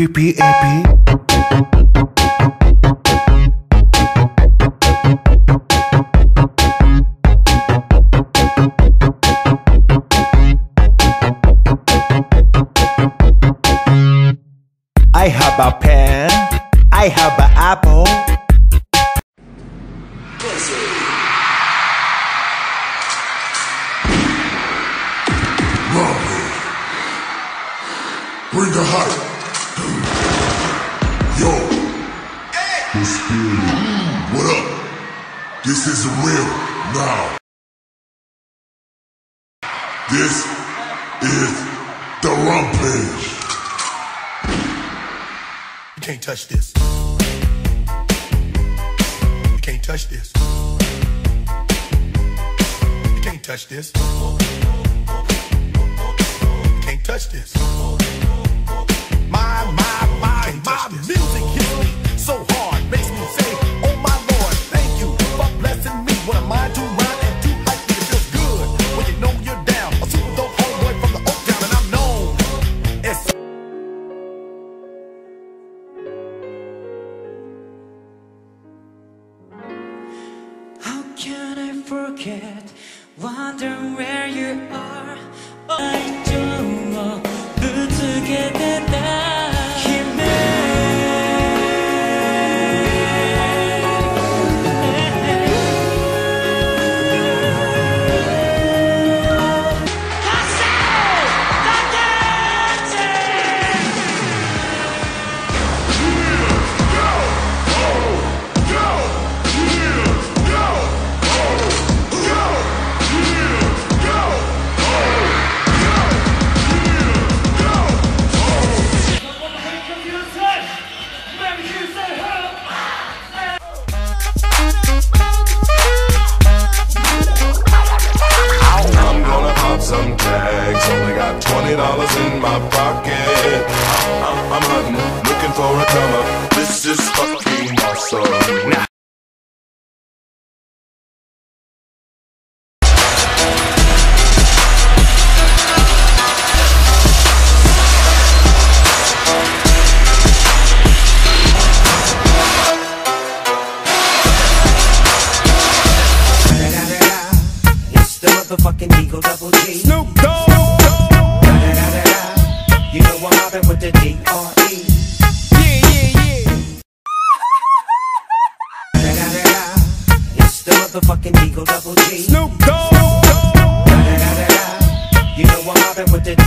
PPAP. I have a pen, I have an apple. Bring the hype. Yo. What up? This is real now. This is the Rampage. You can't touch this. You can't touch this. You can't touch this. You can't touch this. My music hits me so hard, makes me say, oh my Lord, thank you for blessing me. What am I to rhyme and to hype me? It feels good when you know you're down. A super dope homeboy from the Oak Town, and I'm known as how can I forget, wondering where you are. I don't know who to get that. Some tags, only got $20 in my pocket. I'm hunting, looking for a come up. This is fucking awesome. Motherfucking Eagle Double G. Snoop Dogg. You know I'm mobbing with the D.R.E. Yeah. It's the motherfucking Eagle Double G. Snoop Dogg. You know I'm mobbing with the